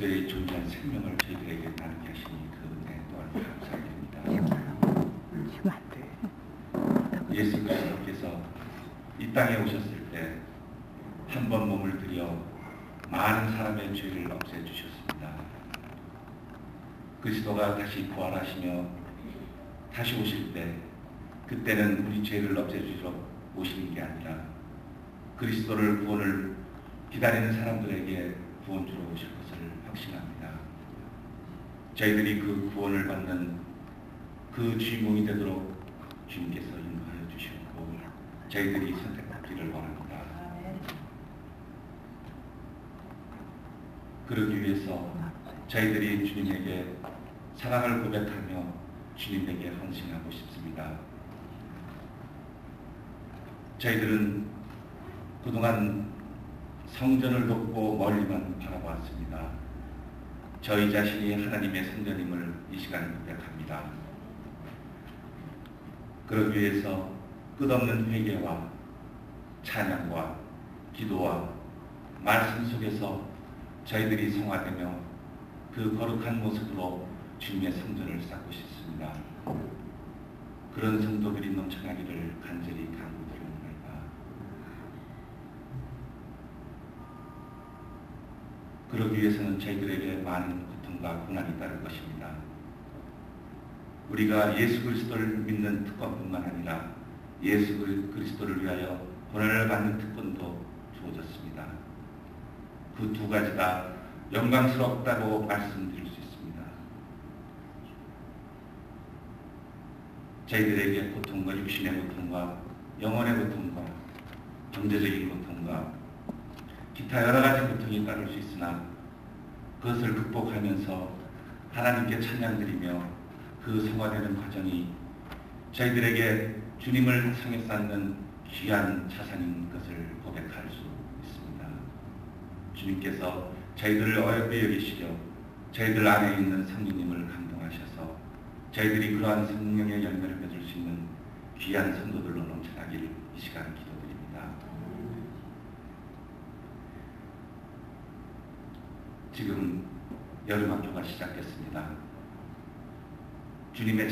그리스도의 존재한 생명을 저희들에게 나누게 하시니 그 은혜 또한 감사드립니다. 예수 그리스도께서 이 땅에 오셨을 때 한 번 몸을 들여 많은 사람의 죄를 없애주셨습니다. 그리스도가 다시 부활하시며 다시 오실 때 그때는 우리 죄를 없애주시러 오시는 게 아니라 그리스도를 구원을 기다리는 사람들에게 구원주러 오실 것을 확신합니다. 저희들이 그 구원을 받는 그 주인공이 되도록 주님께서 인도하여 주시고 저희들이 선택받기를 원합니다. 그러기 위해서 저희들이 주님에게 사랑을 고백하며 주님에게 헌신하고 싶습니다. 저희들은 그동안 성전을 돕고 멀리만 바라보았습니다. 저희 자신이 하나님의 성전임을 이 시간에 고백합니다. 그러기 위해서 끝없는 회개와 찬양과 기도와 말씀 속에서 저희들이 성화되며 그 거룩한 모습으로 주님의 성전을 쌓고 싶습니다. 그런 성도들이 넘쳐나기를 간절히 간구드립니다. 그러기 위해서는 저희들에게 많은 고통과 고난이 따를 것입니다. 우리가 예수 그리스도를 믿는 특권뿐만 아니라 예수 그리스도를 위하여 고난을 받는 특권도 주어졌습니다. 그 두 가지 다 영광스럽다고 말씀드릴 수 있습니다. 저희들에게 고통과 육신의 고통과 영혼의 고통과 경제적인 고통과 기타 여러 가지 고통이 따를 수 있으나 그것을 극복하면서 하나님께 찬양드리며 그 성화되는 과정이 저희들에게 주님을 상에 쌓는 귀한 자산인 것을 고백할 수 있습니다. 주님께서 저희들을 어렵게 여기시려 저희들 안에 있는 성령님을 감동하셔서 저희들이 그러한 성령의 열매를 맺을 수 있는 귀한 성도들로 넘쳐나길 이 시간 기도드립니다. 지금 여름학교가 시작됐습니다. 주님의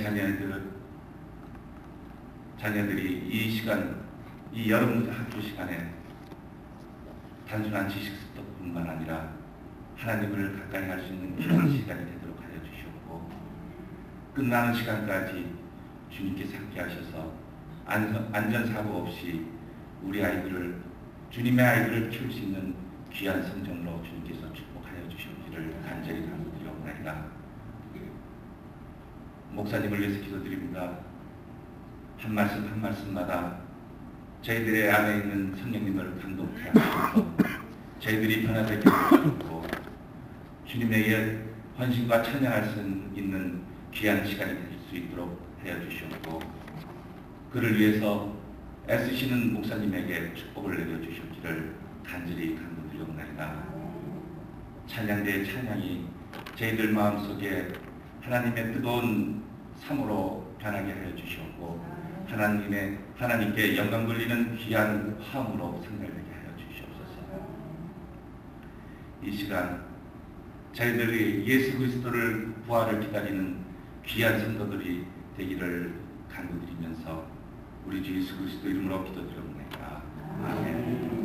자녀들이 이 시간, 이 여름 학교 시간에 단순한 지식 습득뿐만 아니라 하나님을 가까이 할 수 있는 귀한 시간이 되도록 하여 주시옵고 끝나는 시간까지 주님께서 함께 하셔서 안전사고 없이 우리 아이들을, 주님의 아이들을 키울 수 있는 귀한 성전으로 주님께서 축복하여 주시기를 간절히 간구드리옵나이다. 목사님을 위해서 기도드립니다. 한 말씀 한 말씀마다 저희들의 안에 있는 성령님을 감동케 하시고 저희들이 변화되게 하시고 주님에게 헌신과 찬양할 수 있는 귀한 시간이 될 수 있도록 하여 주시옵고 그를 위해서 애쓰시는 목사님에게 축복을 내려주시기를 간절히 간구드리옵나이다. 찬양대의 찬양이 저희들 마음속에 하나님의 뜨거운 삶으로 변하게 하여 주시옵고 하나님께 영광 돌리는 귀한 화음으로 생활되게 하여 주시옵소서. 이 시간 저희들이 예수 그리스도를 부활을 기다리는 귀한 성도들이 되기를 간구드리면서 우리 주 예수 그리스도 이름으로 기도드립니다. 아멘.